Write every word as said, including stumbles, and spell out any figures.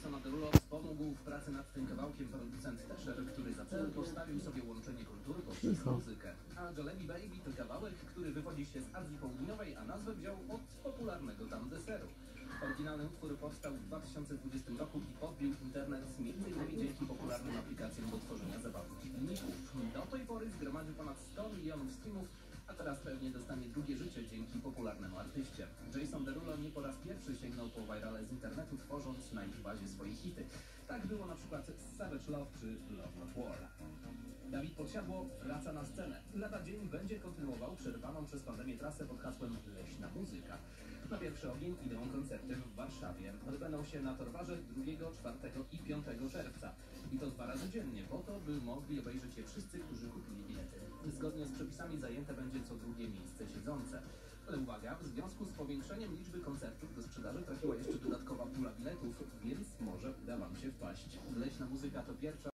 Jason Derulo wspomógł w pracy nad tym kawałkiem producent Tesher, który za cel postawił sobie łączenie kultury poprzez muzykę. A Jalebi Baby to kawałek, który wywodzi się z Azji Południowej, a nazwę wziął od popularnego tam deseru. Oryginalny utwór powstał w dwa tysiące dwudziestym roku i podbił internet między innymi dzięki popularnym aplikacjom do tworzenia zabawnych filmików. Do tej pory zgromadził ponad sto milionów streamów, a teraz pewnie dostanie drugie życie dzięki popularnemu artyście. Jason Derulo nie po raz pierwszy sięgnął po virale z internetu, tworząc na ich bazie swoje hity. Tak było na przykład z Savage Love czy Love Not War. Dawid Podsiadło wraca na scenę. Lada dzień będzie kontynuował przerwaną przez pandemię trasę pod hasłem Leśna Muzyka. Na pierwszy ogień idą koncerty w Warszawie. Odbędą się na Torwarze drugiego, czwartego i piątego czerwca. I to dwa razy dziennie, po to, by mogli obejrzeć je wszyscy, którzy kupili bilety. Zgodnie z przepisami zajęte będzie co drugie miejsce siedzące. Ale uwaga, w związku z powiększeniem liczby koncertów do sprzedaży trafiła jeszcze dodatkowa pula biletów, więc może uda wam się wpaść. Leśna Muzyka to pierwsza